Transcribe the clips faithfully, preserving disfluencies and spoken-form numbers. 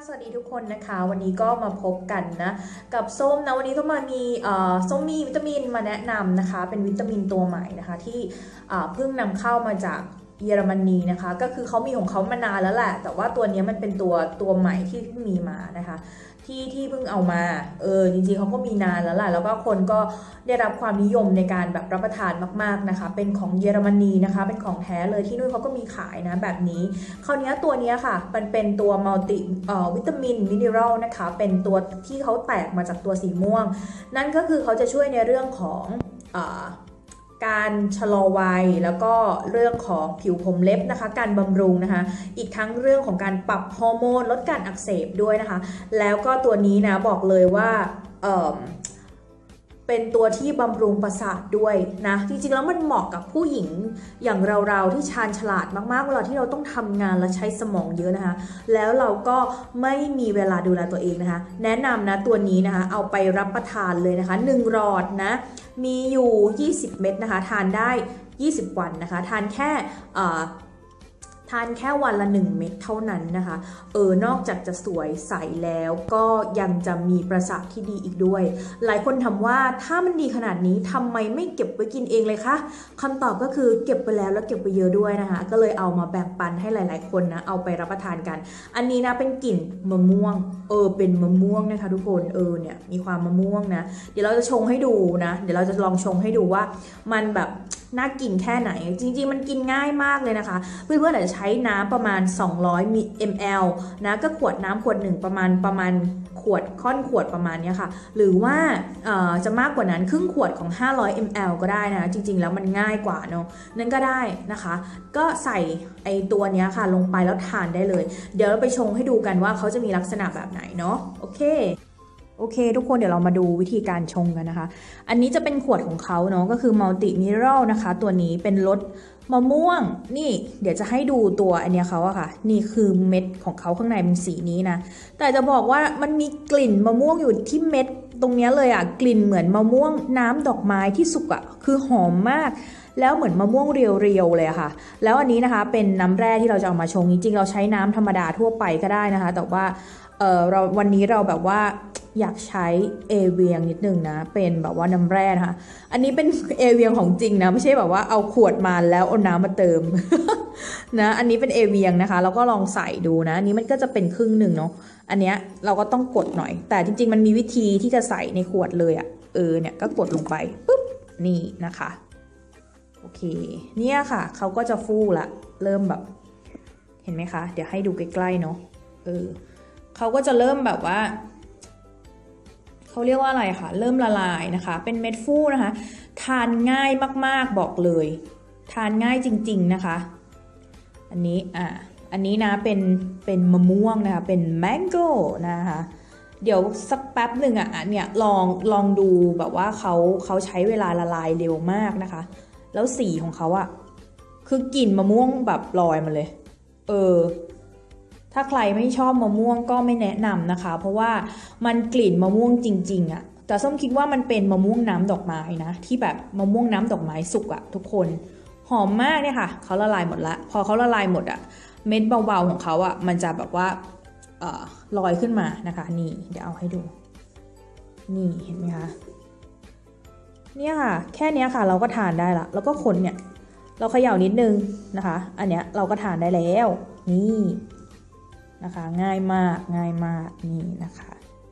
สวัสดีทุกคนนะคะวันนี้ก็มาพบกันนะกับส้มนะวันนี้ส้มมามีส้มมีวิตามินมาแนะนำนะคะเป็นวิตามินตัวใหม่นะคะที่เพิ่งนำเข้ามาจากเยอรมนีนะคะก็คือเขามีของเขามานานแล้วแหละแต่ว่าตัวนี้มันเป็นตัวตัวใหม่ที่มีมานะคะที่ที่เพิ่งเอามาเออจริงๆเขาก็มีนานแล้วแหละแล้วก็คนก็ได้รับความนิยมในการแบบรับประทานมากๆนะคะเป็นของเยอรมนีนะคะเป็นของแท้เลยที่นู่นเขาก็มีขายนะแบบนี้คราวนี้ตัวนี้ค่ะมันเป็นตัวมัลติวิตามินมิเนอรัลนะคะเป็นตัวที่เขาแตกมาจากตัวสีม่วงนั่นก็คือเขาจะช่วยในเรื่องของอ่าการชะลอวัยแล้วก็เรื่องของผิวผมเล็บนะคะการบำรุงนะคะอีกทั้งเรื่องของการปรับฮอร์โมนลดการอักเสบด้วยนะคะแล้วก็ตัวนี้นะบอกเลยว่าเอ่อเป็นตัวที่บำรุงประสาทด้วยนะจริงๆแล้วมันเหมาะกับผู้หญิงอย่างเราๆที่ชาญฉลาดมากๆเวลาที่เราต้องทำงานและใช้สมองเยอะนะคะแล้วเราก็ไม่มีเวลาดูแลตัวเองนะคะแนะนำนะตัวนี้นะคะเอาไปรับประทานเลยนะคะหนึ่งหลอดนะมีอยู่ยี่สิบเม็ดนะคะทานได้ยี่สิบวันนะคะทานแค่ทานแค่วันละหนึ่งเม็ดเท่านั้นนะคะเออนอกจากจะสวยใสแล้วก็ยังจะมีประสาทที่ดีอีกด้วยหลายคนถามว่าถ้ามันดีขนาดนี้ทำไมไม่เก็บไว้กินเองเลยคะคำตอบก็คือเก็บไปแล้วแล้วเก็บไปเยอะด้วยนะคะก็เลยเอามาแบ่งปันให้หลายๆคนนะเอาไปรับประทานกันอันนี้นะเป็นกลิ่นมะม่วงเออเป็นมะม่วงนะคะทุกคนเออเนี่ยมีความมะม่วงนะเดี๋ยวเราจะชงให้ดูนะเดี๋ยวเราจะลองชงให้ดูว่ามันแบบน่ากินแค่ไหนจริงๆมันกินง่ายมากเลยนะคะเพื่อนๆอาจจะใช้น้ำประมาณสองร้อยมิลลิลิตรนะก็ขวดน้ำขวดหนึ่งประมาณประมาณขวดค่อนขวดประมาณนี้ค่ะหรือว่าจะมากกว่านั้นครึ่งขวดของห้าร้อยมิลลิลิตรก็ได้นะจริงๆแล้วมันง่ายกว่าเนาะนั่นก็ได้นะคะก็ใส่ไอตัวนี้ค่ะลงไปแล้วทานได้เลยเดี๋ยวเราไปชงให้ดูกันว่าเขาจะมีลักษณะแบบไหนเนาะโอเคโอเคทุกคนเดี๋ยวเรามาดูวิธีการชงกันนะคะอันนี้จะเป็นขวดของเขาเนาะก็คือมัลติมิเนอรัลนะคะตัวนี้เป็นรสมะม่วงนี่เดี๋ยวจะให้ดูตัวอันเนี้ยเขาอะค่ะนี่คือเม็ดของเขาข้างในเป็นสีนี้นะแต่จะบอกว่ามันมีกลิ่นมะม่วงอยู่ที่เม็ดตรงนี้เลยอะกลิ่นเหมือนมะม่วงน้ำดอกไม้ที่สุกอะคือหอมมากแล้วเหมือนมะม่วงเรียวๆเลยค่ะแล้วอันนี้นะคะเป็นน้ำแร่ที่เราจะเอามาชงจริงๆเราใช้น้ำธรรมดาทั่วไปก็ได้นะคะแต่ว่าเออเราวันนี้เราแบบว่าอยากใช้เอเวียงนิดนึงนะเป็นแบบว่าน้ำแร่นะคะอันนี้เป็นเอเวียงของจริงนะไม่ใช่แบบว่าเอาขวดมาแล้วเอาน้ำมาเติม นะอันนี้เป็นเอเวียงนะคะเราก็ลองใส่ดูนะอันนี้มันก็จะเป็นครึ่งหนึ่งเนาะอันเนี้ยเราก็ต้องกดหน่อยแต่จริงๆมันมีวิธีที่จะใส่ในขวดเลยอะเออเนี่ยก็กดลงไปปุ๊บนี่นะคะโอเคเนี่ยค่ะเขาก็จะฟูละเริ่มแบบเห็นไหมคะเดี๋ยวให้ดูใกล้ๆเนาะเออเขาก็จะเริ่มแบบว่าเขาเรียกว่าอะไรคะเริ่มละลายนะคะเป็นเม็ดฟูนะคะทานง่ายมากๆบอกเลยทานง่ายจริงๆนะคะอันนี้อ่ะอันนี้นะเป็นเป็นมะม่วงนะคะเป็นแมงโก้นะคะเดี๋ยวสักแป๊บหนึ่งอ่ะเนี่ยลองลองดูแบบว่าเขาเขาใช้เวลาละลายเร็วมากนะคะแล้วสีของเขาอ่ะคือกลิ่นมะม่วงแบบลอยมาเลยเออถ้าใครไม่ชอบมะม่วงก็ไม่แนะนำนะคะเพราะว่ามันกลิ่นมะม่วงจริงๆอะแต่ส้มคิดว่ามันเป็นมะม่วงน้ำดอกไม้นะที่แบบมะม่วงน้ำดอกไม้สุกอะทุกคนหอมมากเนี่ยค่ะเขาละลายหมดละพอเขาละลายหมดอะเม็ดเบาๆของเขาอะมันจะแบบว่าเอ่อลอยขึ้นมานะคะนี่เดี๋ยวเอาให้ดูนี่เห็นไหมคะเนี่ยค่ะแค่นี้ค่ะเราก็ทานได้ละแล้วก็คนเนี่ยเราเขย่านิดนึงนะคะอันเนี้ยเราก็ทานได้แล้วนี่นะคะง่ายมากง่ายมากนี่นะคะ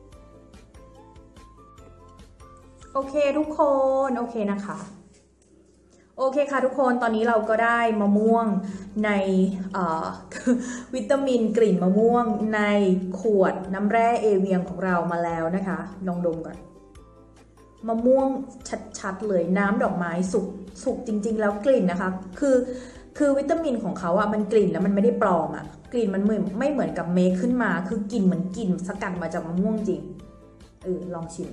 โอเคทุกคนโอเคนะคะโอเคค่ะทุกคนตอนนี้เราก็ได้มะม่วงในวิตามินกลิ่นมะม่วงในขวดน้ำแร่เอเวียงของเรามาแล้วนะคะลองดมก่อนมะม่วงชัดๆเลยน้ำดอกไม้สุกสุกจริงๆแล้วกลิ่นนะคะคือคือวิตามินของเขาอะมันกลิ่นแล้วมันไม่ได้ปลอมอะกลิ่นมันไม่เหมือนกับเมคขึ้นมาคือกลิ่นเหมือนกลิ่นสกัดมาจากมะม่วงจริงเออลองชิม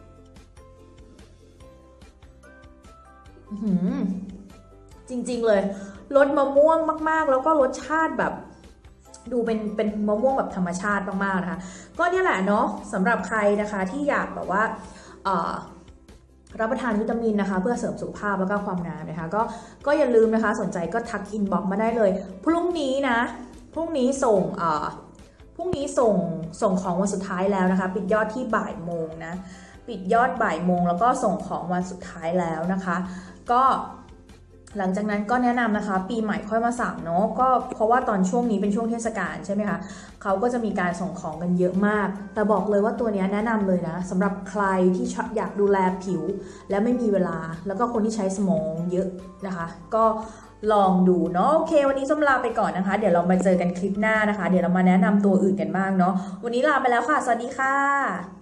จริงๆเลยรสมะม่วงมากๆแล้วก็รสชาติแบบดูเป็นเป็นมะม่วงแบบธรรมชาติมากๆนะคะก็เนี่ยแหละเนาะสำหรับใครนะคะที่อยากแบบว่ารับประทานวิตามินนะคะเพื่อเสริมสุขภาพแล้วก็ความงามนะคะก็ก็อย่าลืมนะคะสนใจก็ทักอินบ็อกซ์มาได้เลยพรุ่งนี้นะพรุ่งนี้ส่งพรุ่งนี้ส่งส่งของวันสุดท้ายแล้วนะคะปิดยอดที่บ่ายโมงนะปิดยอดบ่ายโมงแล้วก็ส่งของวันสุดท้ายแล้วนะคะก็หลังจากนั้นก็แนะนำนะคะปีใหม่ค่อยมาสั่งเนาะก็เพราะว่าตอนช่วงนี้เป็นช่วงเทศกาลใช่ไหมคะเขาก็จะมีการส่งของกันเยอะมากแต่บอกเลยว่าตัวนี้แนะนำเลยนะสำหรับใครที่อยากดูแลผิวและไม่มีเวลาแล้วก็คนที่ใช้สมองเยอะนะคะก็ลองดูเนาะโอเควันนี้ส้มลาไปก่อนนะคะเดี๋ยวเรามาเจอกันคลิปหน้านะคะเดี๋ยวเรามาแนะนำตัวอื่นกันบ้างเนาะวันนี้ลาไปแล้วค่ะสวัสดีค่ะ